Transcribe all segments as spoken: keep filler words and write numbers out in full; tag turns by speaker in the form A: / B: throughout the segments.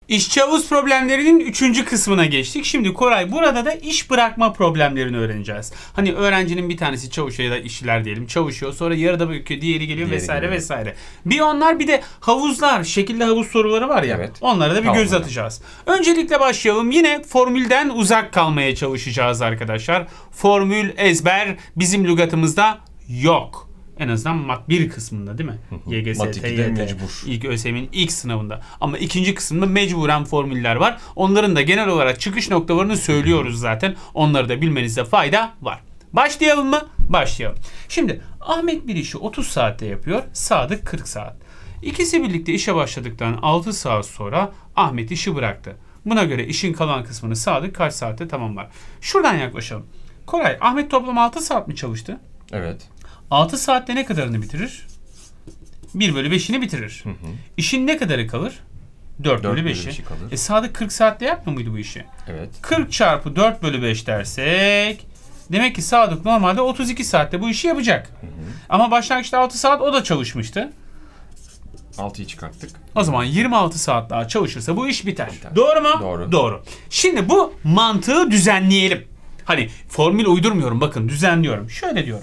A: İşçi havuz problemlerinin üçüncü kısmına geçtik. Şimdi Koray burada da iş bırakma problemlerini öğreneceğiz. Hani öğrencinin bir tanesi çalışıyor ya da işçiler diyelim çalışıyor. Sonra yarıda bırakıyor, diğeri geliyor diğeri vesaire geliyor. vesaire. Bir onlar bir de havuzlar, şekilli havuz soruları var ya. Evet. Onlara da bir tamam, göz atacağız. Öncelikle başlayalım. Yine formülden uzak kalmaya çalışacağız arkadaşlar. Formül ezber bizim lügatımızda yok. En azından mat bir kısmında değil mi? Y G S, T Y T, ilk ÖSYM'nin ilk sınavında. Ama ikinci kısmında mecburen formüller var. Onların da genel olarak çıkış noktalarını söylüyoruz zaten. Onları da bilmenizde fayda var. Başlayalım mı? Başlayalım. Şimdi Ahmet bir işi otuz saatte yapıyor. Sadık kırk saat. İkisi birlikte işe başladıktan altı saat sonra Ahmet işi bıraktı. Buna göre işin kalan kısmını Sadık kaç saatte tamamlar? Şuradan yaklaşalım. Koray, Ahmet toplam altı saat mi çalıştı?
B: Evet.
A: altı saatte ne kadarını bitirir? bir bölü beşini bitirir. Hı hı. İşin ne kadarı kalır? dört bölü beşi. E Sadık kırk saatte yapmıyor muydu bu işi?
B: Evet.
A: kırk çarpı dört bölü beş dersek demek ki Sadık normalde otuz iki saatte bu işi yapacak. Hı hı. Ama başlangıçta altı saat o da çalışmıştı.
B: altıyı çıkarttık.
A: O zaman yirmi altı saat daha çalışırsa bu iş biter.
B: biter.
A: Doğru mu?
B: Doğru.
A: Doğru. Şimdi bu mantığı düzenleyelim. Hani formül uydurmuyorum, bakın düzenliyorum. Şöyle diyorum.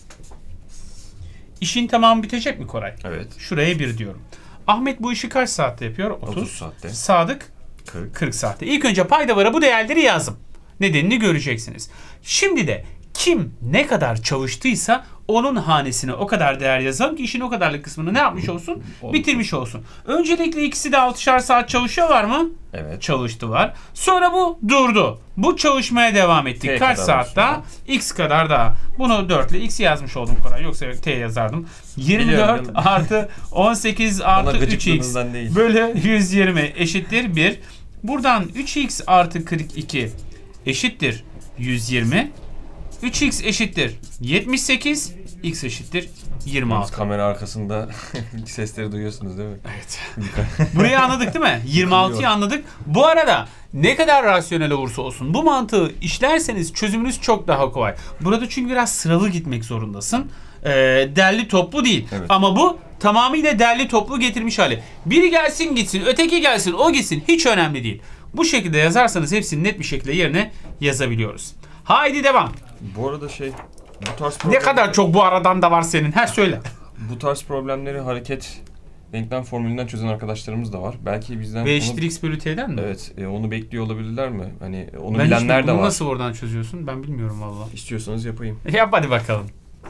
A: İşin tamamı bitecek mi Koray?
B: Evet.
A: Şuraya bir diyorum. Ahmet bu işi kaç saatte yapıyor? otuz,
B: otuz saatte.
A: Sadık
B: kırk.
A: kırk saatte. İlk önce paydavara bu değerleri yazdım. Nedenini göreceksiniz. Şimdi de kim ne kadar çalıştıysa onun hanesine o kadar değer yazalım ki işin o kadarlık kısmını ne yapmış olsun? Bitirmiş olsun. Öncelikle ikisi de altışar saat çalışıyorlar mı?
B: Evet.
A: Çalıştılar. Sonra bu durdu. Bu çalışmaya devam ettik. T Kaç saat daha? X kadar daha. Bunu dört ile X yazmış oldum Koray. Yoksa T yazardım. yirmi dört biliyorum, artı on sekiz artı üç X bölü yüz yirmi eşittir bir. Buradan üç X artı kırk iki eşittir yüz yirmi. üç X eşittir yetmiş sekiz. X eşittir yirmi altı.
B: Kamera arkasında sesleri duyuyorsunuz değil mi?
A: Evet. Burayı anladık değil mi? yirmi altıyı anladık. Bu arada ne kadar rasyonel olursa olsun bu mantığı işlerseniz çözümünüz çok daha kolay. Burada çünkü biraz sıralı gitmek zorundasın. Ee, derli toplu değil. Evet. Ama bu tamamıyla derli toplu getirmiş hali. Biri gelsin gitsin, öteki gelsin, o gitsin. Hiç önemli değil. Bu şekilde yazarsanız hepsini net bir şekilde yerine yazabiliyoruz. Haydi devam.
B: Bu arada şey... Bu tarz
A: ne kadar çok bu aradan da var senin. Her söyle.
B: Bu tarz problemleri hareket denklem formülünden çözen arkadaşlarımız da var. Belki bizden...
A: V eşittir X bölü T'den mi?
B: Evet. E, onu bekliyor olabilirler mi? Hani onu
A: ben
B: bilenler de var.
A: Bunu nasıl oradan çözüyorsun? Ben bilmiyorum vallahi.
B: İstiyorsanız yapayım.
A: Yap hadi bakalım.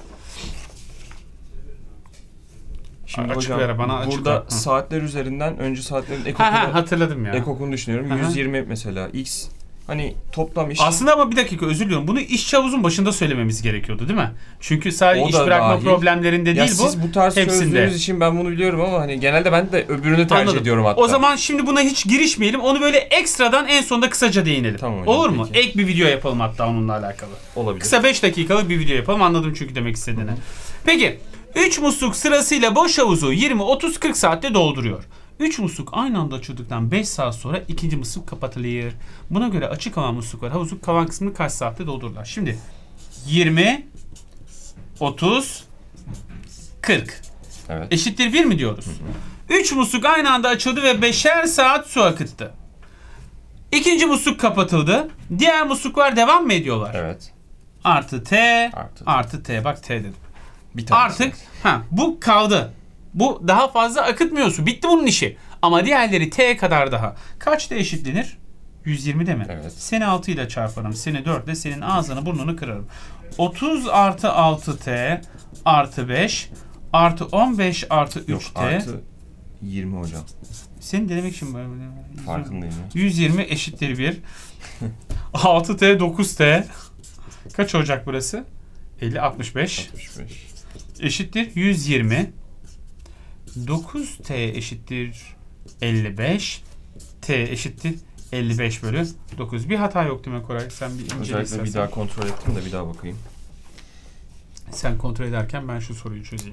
B: Şimdi açık hocam bana burada açık saatler üzerinden önce saatlerin ekokunu,
A: ha, ha, hatırladım ya.
B: ekokunu düşünüyorum. Yüz yirmi mesela X. Hani toplam iş...
A: Aslında ama bir dakika özür diliyorum. Bunu işçi havuzun başında söylememiz gerekiyordu değil mi? Çünkü sadece o iş bırakma dahil. problemlerinde
B: ya
A: değil bu.
B: Siz bu tarz çözdüğünüz için ben bunu biliyorum ama hani genelde ben de öbürünü tercih Anladım. ediyorum hatta.
A: O zaman şimdi buna hiç girişmeyelim. Onu böyle ekstradan en sonunda kısaca değinelim.
B: Tamam hocam,
A: olur mu?
B: Peki.
A: Ek bir video yapalım hatta onunla alakalı.
B: Olabilir.
A: Kısa beş dakikalık bir video yapalım. Anladım çünkü demek istediğini. Peki. üç musluk sırasıyla boş havuzu yirmi otuz kırk saatte dolduruyor. üç musluk aynı anda açıldıktan beş saat sonra ikinci musluk kapatılır. Buna göre açık kalan musluklar havuzun kalan kısmını kaç saatte doldururlar? Şimdi yirmi, otuz, kırk.
B: Evet.
A: Eşittir bir mi diyoruz? üç musluk aynı anda açıldı ve beşer saat su akıttı. İkinci musluk kapatıldı. Diğer musluklar devam mı ediyorlar?
B: Evet.
A: Artı T, artı, artı T. Bak T dedim.
B: Bir
A: Artık ha, bu kaldı. Bu daha fazla akıtmıyorsun. Bitti bunun işi. Ama diğerleri T kadar daha. Kaçta eşitlenir? yüz yirmide mi?
B: Evet.
A: Seni altı ile çarparım. Seni dört ile senin ağzını burnunu kırarım. otuz artı altı T artı beş artı on beş artı üç T.
B: Yok artı yirmi hocam.
A: Seni denemek için böyle.
B: Farkındayım ya.
A: yüz yirmi eşittir bir. altı T dokuz T. Kaç olacak burası? elli altmış beş.
B: altmış beş.
A: Eşittir yüz yirmi. dokuz T eşittir elli beş. T eşittir elli beş bölü dokuz. Bir hata yok değil mi Koray? Sen bir incele
B: Özellikle
A: istersen.
B: bir daha kontrol ettim de bir daha bakayım.
A: Sen kontrol ederken ben şu soruyu çözeyim.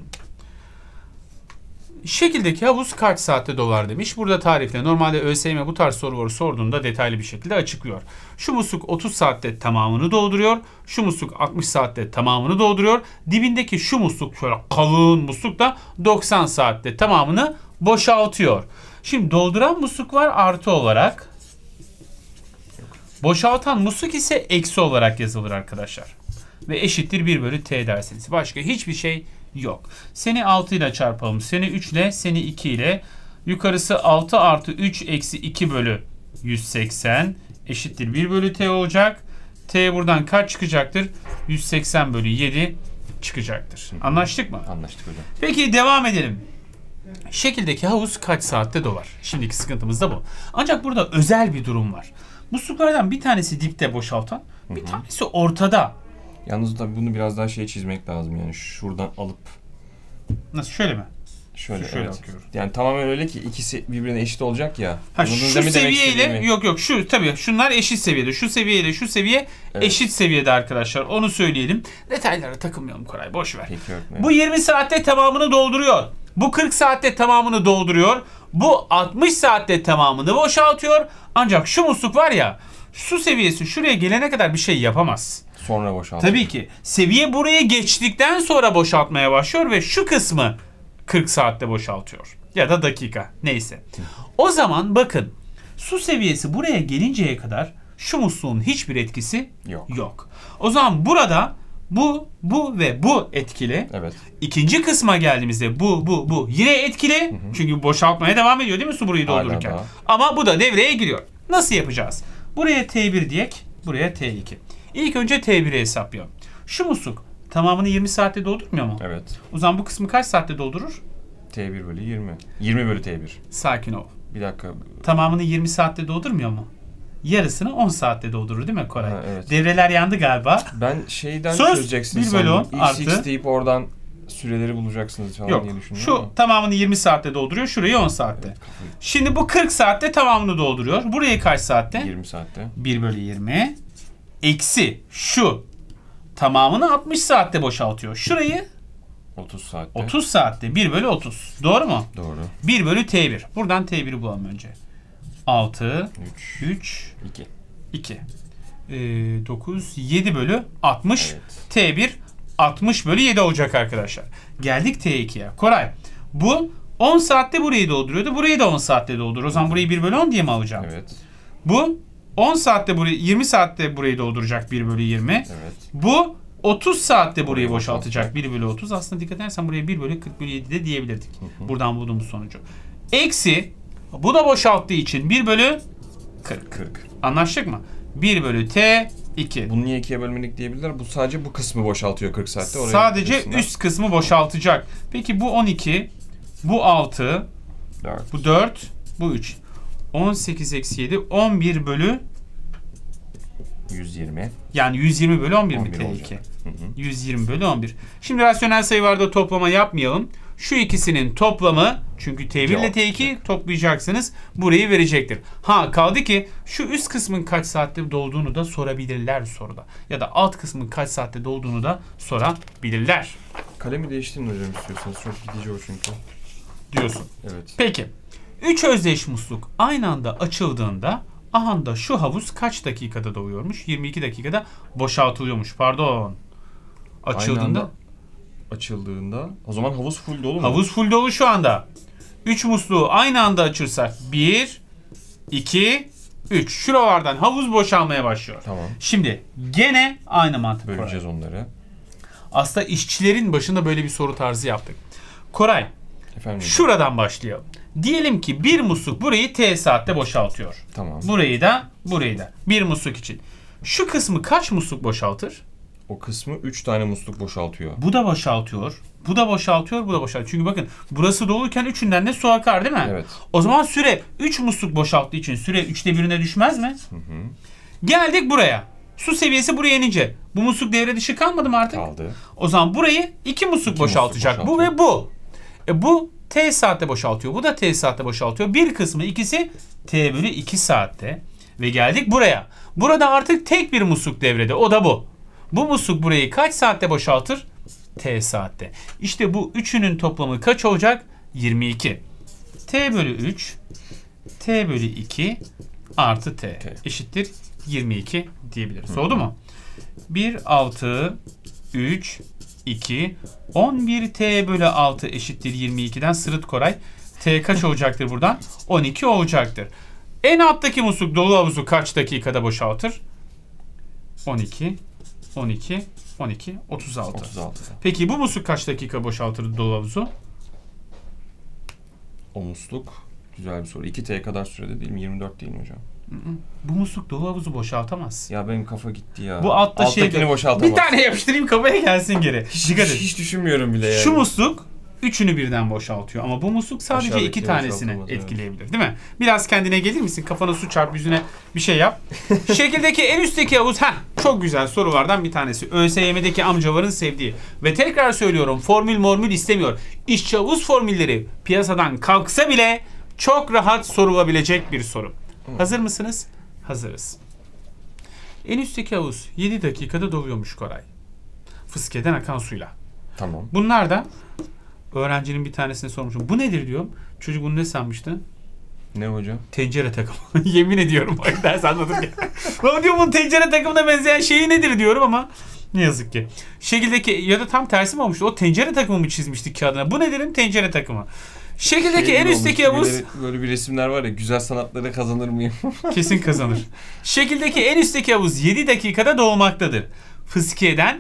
A: Şekildeki havuz kaç saatte dolar demiş. Burada tarifle normalde ÖSYM bu tarz soruları sorduğunda detaylı bir şekilde açıklıyor. Şu musluk otuz saatte tamamını dolduruyor. Şu musluk altmış saatte tamamını dolduruyor. Dibindeki şu musluk şöyle kalın musluk da doksan saatte tamamını boşaltıyor. Şimdi dolduran musluk var artı olarak. Boşaltan musluk ise eksi olarak yazılır arkadaşlar. Ve eşittir bir bölü t dersiniz. Başka hiçbir şey yok. Seni altı ile çarpalım. Seni üç ile, seni iki ile. Yukarısı altı artı üç eksi iki bölü yüz seksen eşittir bir bölü t olacak. T buradan kaç çıkacaktır? yüz seksen bölü yedi çıkacaktır. Anlaştık mı?
B: Anlaştık hocam.
A: Peki devam edelim. Şekildeki havuz kaç saatte dolar? Şimdiki sıkıntımız da bu. Ancak burada özel bir durum var. Musluklardan bir tanesi dipte boşaltan, bir Hı-hı. tanesi ortada.
B: Yalnız tabii bunu biraz daha şey çizmek lazım yani şuradan alıp.
A: Nasıl, şöyle mi?
B: Şöyle,
A: şöyle
B: evet.
A: bakıyorum.
B: Yani tamamen öyle ki ikisi birbirine eşit olacak ya.
A: Ha, şu seviyeyle yok yok şu tabii şunlar eşit seviyede. Şu seviyeyle şu seviye evet. eşit seviyede arkadaşlar. Onu söyleyelim. Detaylara takılmayalım Koray, boş ver.
B: Peki,
A: bu yirmi saatte tamamını dolduruyor. Bu kırk saatte tamamını dolduruyor. Bu altmış saatte tamamını boşaltıyor. Ancak şu musluk var ya, su seviyesi şuraya gelene kadar bir şey yapamaz.
B: Sonra boşaltıyor.
A: Tabii ki. Seviye buraya geçtikten sonra boşaltmaya başlıyor ve şu kısmı kırk saatte boşaltıyor. Ya da dakika. Neyse. O zaman bakın, su seviyesi buraya gelinceye kadar şu musluğun hiçbir etkisi
B: yok.
A: yok. O zaman burada bu, bu ve bu etkili.
B: Evet.
A: İkinci kısma geldiğimizde bu, bu, bu yine etkili. Hı hı. Çünkü boşaltmaya devam ediyor değil mi su burayı doldururken? Ama bu da devreye giriyor. Nasıl yapacağız? Buraya T bir diyek, buraya T iki. İlk önce T bir'i hesaplayalım. Şu musluk tamamını yirmi saatte doldurmuyor mu?
B: Evet.
A: O zaman bu kısmı kaç saatte doldurur?
B: T bir bölü yirmi. yirmi bölü T bir.
A: Sakin ol.
B: Bir dakika.
A: Tamamını yirmi saatte doldurmuyor mu? Yarısını on saatte doldurur değil mi Koray?
B: Ha, evet.
A: Devreler yandı galiba.
B: Ben şeyden
A: Söz,
B: çözeceksin
A: bir bölü on
B: artı. X deyip oradan süreleri bulacaksınız falan
A: Yok,
B: diye düşündüm.
A: Şu
B: ama.
A: tamamını yirmi saatte dolduruyor. Şurayı on saatte.
B: Evet,
A: şimdi bu kırk saatte tamamını dolduruyor. Burayı kaç saatte?
B: yirmi saatte.
A: bir bölü yirmi. Eksi şu. Tamamını altmış saatte boşaltıyor. Şurayı
B: otuz saatte.
A: otuz saatte. bir bölü otuz. Doğru mu?
B: Doğru.
A: bir bölü T bir. Buradan T bir'i bulalım önce. altı,
B: üç,
A: üç,
B: iki.
A: iki. Ee, dokuz, yedi bölü altmış.
B: Evet.
A: T bir altmış bölü yedi olacak arkadaşlar. Geldik T iki'ye. Koray, bu on saatte burayı dolduruyordu. Burayı da on saatte dolduruyor. O zaman burayı bir bölü on diye mi alacağım?
B: Evet.
A: Bu on saatte burayı, yirmi saatte burayı dolduracak bir bölü yirmi.
B: Evet.
A: Bu otuz saatte burayı
B: Burayı
A: boşaltacak bir bölü otuz. Aslında dikkat edersen buraya bir bölü kırk bölü yedi de diyebilirdik. Hı hı. Buradan bulduğumuz sonucu. Eksi bu da boşalttığı için bir bölü kırk.
B: kırk.
A: Anlaştık mı? bir bölü T iki.
B: Bunu niye ikiye bölmedik diyebilirler. Bu sadece bu kısmı boşaltıyor kırk saatte. Oraya
A: sadece üst kısmı boşaltacak. Peki bu on iki, bu altı,
B: dört.
A: bu dört, bu üç. on sekiz eksi yedi, on bir bölü
B: yüz yirmi.
A: Yani yüz yirmi bölü on bir mi T iki? Hı hı. yüz yirmi bölü on bir. Şimdi rasyonel sayılarda toplama yapmayalım. Şu ikisinin toplamı, çünkü T bir ile T iki toplayacaksınız, burayı verecektir. Ha kaldı ki şu üst kısmın kaç saatte dolduğunu da sorabilirler soruda. Ya da alt kısmın kaç saatte dolduğunu da sorabilirler.
B: Kalemi değiştirin hocam istiyorsanız. Çok gidici o çünkü.
A: Diyorsun.
B: Evet.
A: Peki. üç özdeş musluk aynı anda açıldığında aha da şu havuz kaç dakikada doluyormuş? yirmi iki dakikada boşaltılıyormuş. Pardon. Açıldığında
B: açıldığında o zaman havuz full dolu mu?
A: Havuz full dolu şu anda. üç musluğu aynı anda açırsak bir, iki, üç. Şuralardan havuz boşalmaya başlıyor.
B: Tamam.
A: Şimdi gene aynı mantık.
B: Böleceğiz
A: Koray.
B: onları.
A: Aslında işçilerin başında böyle bir soru tarzı yaptık. Koray,
B: efendim,
A: şuradan başlayalım. Diyelim ki bir musluk burayı T saatte boşaltıyor.
B: Tamam.
A: Burayı da burayı da. Bir musluk için. Şu kısmı kaç musluk boşaltır?
B: O kısmı üç tane musluk boşaltıyor.
A: Bu da boşaltıyor. Bu da boşaltıyor, bu da boşaltıyor. Çünkü bakın burası dolurken üçünden de su akar değil mi?
B: Evet.
A: O zaman süre üç musluk boşalttığı için süre üçte birine düşmez mi?
B: Hı hı.
A: Geldik buraya. Su seviyesi buraya inince bu musluk devre dışı kalmadı mı artık?
B: Kaldı.
A: O zaman burayı iki musluk
B: iki
A: boşaltacak.
B: Musluk
A: bu ve bu. E bu T saatte boşaltıyor. Bu da T saatte boşaltıyor. Bir kısmı ikisi T bölü iki saatte. Ve geldik buraya. Burada artık tek bir musluk devrede. O da bu. Bu musluk burayı kaç saatte boşaltır? T saatte. İşte bu üçünün toplamı kaç olacak? yirmi iki. T bölü üç, T bölü iki artı T, T. eşittir yirmi iki diyebiliriz. Hı. Oldu mu? bir, altı, üç, iki, on bir T bölü altı eşittir yirmi iki'den sırıt Koray. T kaç olacaktır buradan? on iki olacaktır. En alttaki musluk dolu havuzu kaç dakikada boşaltır? on iki, on iki, on iki, otuz altı.
B: otuz altı.
A: Peki bu musluk kaç dakika boşaltır dolu havuzu?
B: O musluk güzel bir soru. iki T kadar sürede değil mi? yirmi dört değil mi hocam?
A: Bu musluk dolu havuzu boşaltamaz.
B: Ya benim kafa gitti ya.
A: Bu altta şey...
B: Alttakini boşaltamaz.
A: Bir tane yapıştırayım kafaya gelsin geri.
B: Hiç,
A: Dikkat et.
B: hiç düşünmüyorum bile yani.
A: Şu musluk üçünü birden boşaltıyor ama bu musluk sadece
B: Aşağıdaki
A: iki tanesini
B: boşaltamaz,
A: etkileyebilir, değil mi? Biraz kendine gelir misin? Kafana su çarp, yüzüne bir şey yap. Şekildeki en üstteki havuz, heh, çok güzel sorulardan bir tanesi. ÖSYM'deki amcaların sevdiği. Ve tekrar söylüyorum, formül mormül istemiyor. İşçi havuz formülleri piyasadan kalksa bile çok rahat sorulabilecek bir soru. Hazır mısınız? Hazırız. En üstteki havuz yedi dakikada doluyormuş Koray. Fıskiyeden akan suyla.
B: Tamam.
A: Bunlar da öğrencinin bir tanesine sormuşum. Bu nedir diyorum. Çocuk bunu ne sanmıştı?
B: Ne hocam?
A: Tencere takımı. Yemin ediyorum bak ders anlatırken. Bana diyor bunun tencere takımına benzeyen şeyi nedir diyorum ama ne yazık ki. Şekildeki ya da tam tersi mi olmuştu? O tencere takımı mı çizmiştik kağıdına? Bu nedir? Tencere takımı. Şekildeki
B: Şey
A: en üstteki
B: olmuş,
A: havuz...
B: Böyle, böyle bir resimler var ya, güzel sanatlara kazanır mıyım?
A: Kesin kazanır. Şekildeki en üstteki havuz yedi dakikada dolmaktadır. Fıskiye'den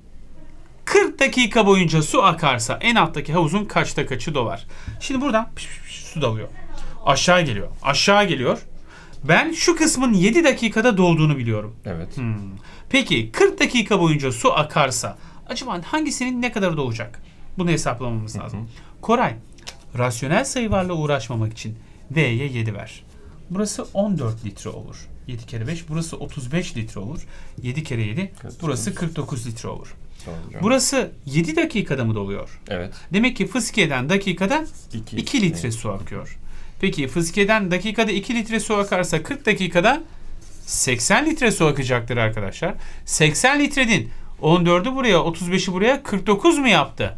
A: kırk dakika boyunca su akarsa en alttaki havuzun kaçta kaçı dolar? Şimdi buradan piş piş piş su dalıyor. Aşağı geliyor. Aşağı geliyor. Ben şu kısmın yedi dakikada dolduğunu biliyorum.
B: Evet.
A: Hmm. Peki kırk dakika boyunca su akarsa acaba hangisinin ne kadar dolacak? Bunu hesaplamamız lazım. Hı hı. Koray, rasyonel sayılarla uğraşmamak için V'ye yedi ver. Burası on dört litre olur. yedi kere beş. Burası otuz beş litre olur. yedi kere yedi. Burası kırk dokuz litre olur. Burası yedi dakikada mı doluyor?
B: Evet.
A: Demek ki fıskiyeden dakikada
B: iki,
A: iki litre evet. su akıyor. Peki fıskiyeden dakikada iki litre su akarsa kırk dakikada seksen litre su akacaktır arkadaşlar. seksen litrenin on dördü buraya, otuz beşi buraya, kırk dokuz mu yaptı?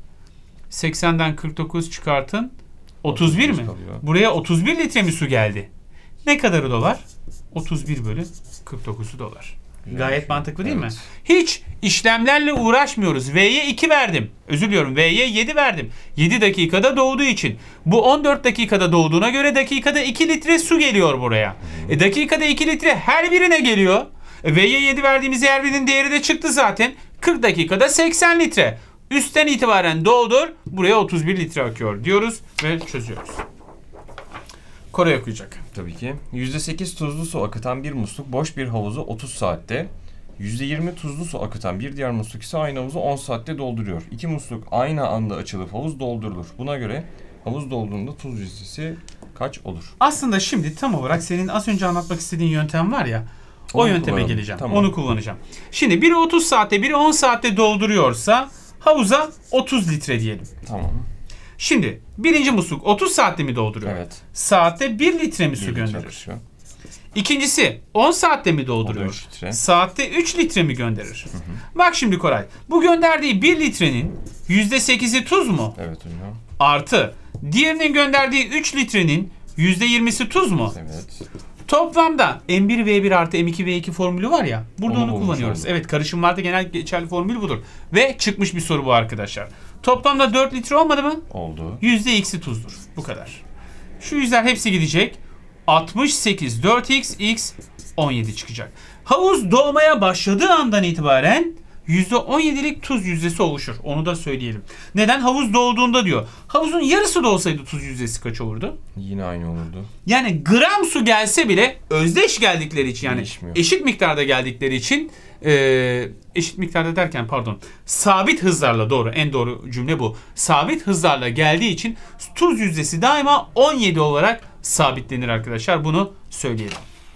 A: seksenden kırk dokuz çıkartın. otuz bir mi? Kalıyor. Buraya otuz bir litre mi su geldi? Ne kadarı dolar? otuz bir bölü kırk dokuzu dolar. Gayet mantıklı değil evet. mi? Hiç işlemlerle uğraşmıyoruz. V'ye iki verdim. Özür diliyorum. V'ye yedi verdim. yedi dakikada doğduğu için. Bu on dört dakikada doğduğuna göre dakikada iki litre su geliyor buraya. E, dakikada iki litre her birine geliyor. E, V'ye yedi verdiğimiz her birinin değeri de çıktı zaten. kırk dakikada seksen litre. Üstten itibaren doldur. Buraya otuz bir litre akıyor diyoruz ve çözüyoruz. Koray okuyacak.
B: Tabii ki. yüzde sekiz tuzlu su akıtan bir musluk boş bir havuzu otuz saatte, yüzde yirmi tuzlu su akıtan bir diğer musluk ise aynı havuzu on saatte dolduruyor. İki musluk aynı anda açılıp havuz doldurulur. Buna göre havuz dolduğunda tuz yüzdesi kaç olur?
A: Aslında şimdi tam olarak senin az önce anlatmak istediğin yöntem var ya, o
B: Onu
A: yönteme geleceğim.
B: Tamam.
A: Onu kullanacağım. Şimdi biri otuz saatte, biri on saatte dolduruyorsa havuza otuz litre diyelim.
B: Tamam.
A: Şimdi birinci musluk otuz saatte mi dolduruyor?
B: Evet.
A: Saatte bir litre mi su gönderir? İkincisi on saatte mi dolduruyor? Saatte üç litre mi gönderir? Hı hı. Bak şimdi Koray, bu gönderdiği bir litrenin yüzde sekizi tuz mu?
B: Evet hocam.
A: Artı diğerinin gönderdiği üç litrenin yüzde yirmisi tuz mu?
B: Evet.
A: Toplamda M bir V bir artı M iki V iki formülü var ya, burada onu, onu kullanıyoruz.
B: Oldu.
A: Evet, karışımlarda genel geçerli formül budur. Ve çıkmış bir soru bu arkadaşlar. Toplamda dört litre olmadı mı?
B: Oldu.
A: Yüzde x'i tuzdur. Bu kadar. Şu yüzler hepsi gidecek. altmış sekiz, dört x, x on yedi çıkacak. Havuz dolmaya başladığı andan itibaren yüzde on yedilik tuz yüzdesi oluşur. Onu da söyleyelim. Neden? Havuz dolduğunda diyor. Havuzun yarısı da olsaydı tuz yüzdesi kaç olurdu?
B: Yine aynı olurdu.
A: Yani gram su gelse bile özdeş geldikleri için, yani
B: değişmiyor.
A: Eşit miktarda geldikleri için e, eşit miktarda derken pardon sabit hızlarla, doğru, en doğru cümle bu. Sabit hızlarla geldiği için tuz yüzdesi daima on yedi olarak sabitlenir arkadaşlar. Bunu söyleyelim.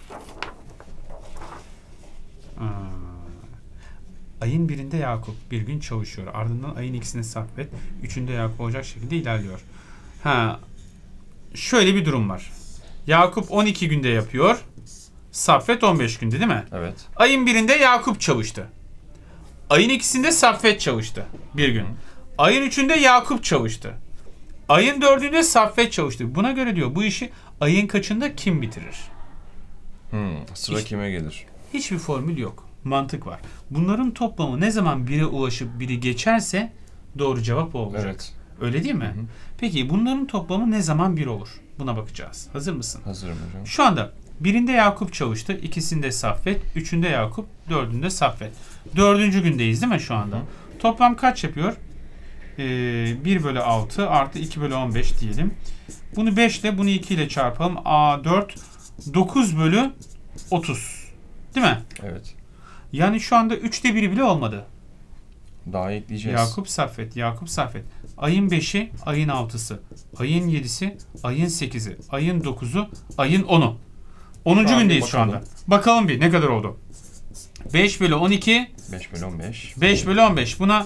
A: Aa. Ayın birinde Yakup bir gün çalışıyor. Ardından ayın ikisinde Saffet, üçünde Yakup olacak şekilde ilerliyor. Ha, şöyle bir durum var. Yakup on iki günde yapıyor. Saffet on beş günde değil mi?
B: Evet.
A: Ayın birinde Yakup çalıştı. Ayın ikisinde Saffet çalıştı. Bir gün. Ayın üçünde Yakup çalıştı. Ayın dördünde Saffet çalıştı. Buna göre diyor bu işi ayın kaçında kim bitirir?
B: Hmm, sıra
A: Hiç,
B: kime gelir?
A: Hiçbir formül yok. Mantık var. Bunların toplamı ne zaman bire ulaşıp biri geçerse doğru cevap o olacak.
B: Evet.
A: Öyle değil mi? Hı hı. Peki bunların toplamı ne zaman bir olur? Buna bakacağız. Hazır mısın?
B: Hazırım hocam.
A: Şu anda birinde Yakup çalıştı. İkisinde Saffet. Üçünde Yakup. Dördünde Saffet. Dördüncü gündeyiz değil mi şu anda? Hı. Toplam kaç yapıyor? Ee, bir bölü altı artı iki bölü on beş diyelim. Bunu beş ile bunu iki ile çarpalım. A dört dokuz bölü otuz. Değil mi?
B: Evet.
A: Yani şu anda üçte biri bile olmadı.
B: Daha ekleyeceğiz.
A: Yakup Saffet, Yakup Saffet. Ayın beşi, ayın altısı, ayın yedisi, ayın sekizi, ayın dokuzu, ayın onu. onuncu gündeyiz şu anda. Bakalım bir ne kadar oldu? beş bölü on iki.
B: beş bölü on beş.
A: beş bölü on beş. Buna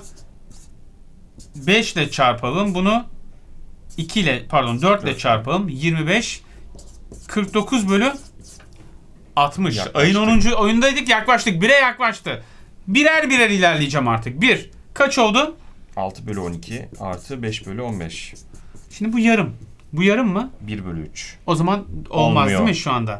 A: beş ile çarpalım. Bunu iki ile pardon dört ile çarpalım. yirmi beş. kırk dokuz bölü altmış. Yaklaştık. Ayın onuncu oyundaydık, yaklaştık. bire yaklaştı. Birer birer ilerleyeceğim artık. bir. Kaç oldu?
B: altı bölü on iki artı beş bölü on beş.
A: Şimdi bu yarım. Bu yarım mı?
B: bir bölü üç.
A: O zaman olmaz Olmuyor. Değil mi şu anda?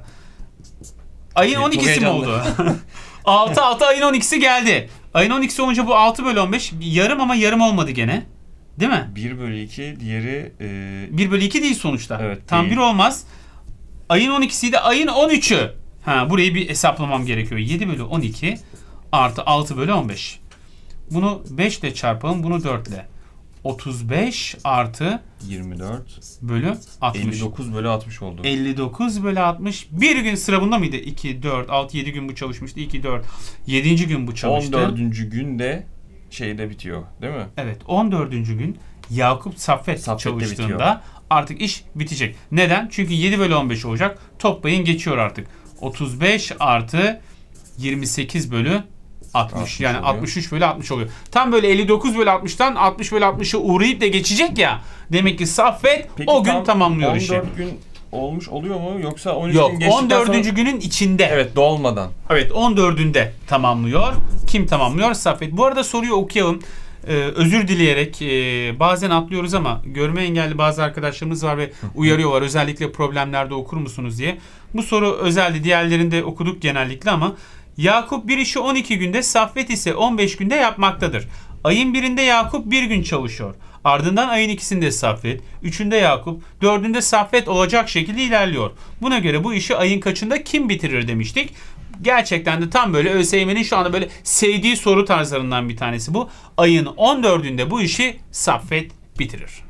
A: Ayın on ikisi mi oldu? altı altı ayın on ikisi geldi. Ayın on ikisi olunca bu altı bölü on beş yarım ama yarım olmadı gene. Değil mi?
B: bir bölü iki diğeri... E...
A: bir bölü iki değil sonuçta.
B: Evet,
A: tam
B: değil.
A: bir olmaz. Ayın on ikisiydi ayın on üçü. Ha, burayı bir hesaplamam gerekiyor. yedi bölü on iki artı altı bölü on beş. Bunu beş ile çarpalım. Bunu dört ile. otuz beş artı
B: yirmi dört
A: bölü altmış.
B: elli dokuz bölü altmış oldu.
A: elli dokuz bölü altmış. Bir gün sıra bunda mıydı? iki, dört, altı, yedi gün bu çalışmıştı. iki, dört, yedinci gün bu çalıştı.
B: on dördüncü günde şeyde bitiyor değil mi?
A: Evet. on dördüncü gün Yakup Saffet çalıştığında bitiyor. Artık iş bitecek. Neden? Çünkü yedi bölü on beş olacak. Toplayın geçiyor artık. otuz beş artı yirmi sekiz bölü altmış. altmış yani oluyor. altmış üç bölü altmış oluyor. Tam böyle elli dokuz bölü altmıştan altmış bölü altmışa uğrayıp da geçecek ya. Demek ki Saffet Peki, o gün tam tamamlıyor işi.
B: on dört gün olmuş oluyor mu yoksa on üç
A: Yok,
B: gün geçtikten
A: on dördüncü
B: sonra...
A: günün içinde.
B: Evet, dolmadan.
A: Evet, on dördünde tamamlıyor. Kim tamamlıyor? Saffet. Bu arada soruyu okuyalım. Ee, özür dileyerek e, bazen atlıyoruz ama görme engelli bazı arkadaşlarımız var ve uyarıyorlar. Özellikle problemlerde okur musunuz diye. Bu soru özeldi. Diğerlerinde okuduk genellikle ama Yakup bir işi on iki günde, Saffet ise on beş günde yapmaktadır. Ayın birinde Yakup bir gün çalışıyor. Ardından ayın ikisinde Saffet, üçünde Yakup, dördünde Saffet olacak şekilde ilerliyor. Buna göre bu işi ayın kaçında kim bitirir demiştik. Gerçekten de tam böyle ÖSYM'nin şu anda böyle sevdiği soru tarzlarından bir tanesi bu. Ayın on dördünde bu işi Saffet bitirir.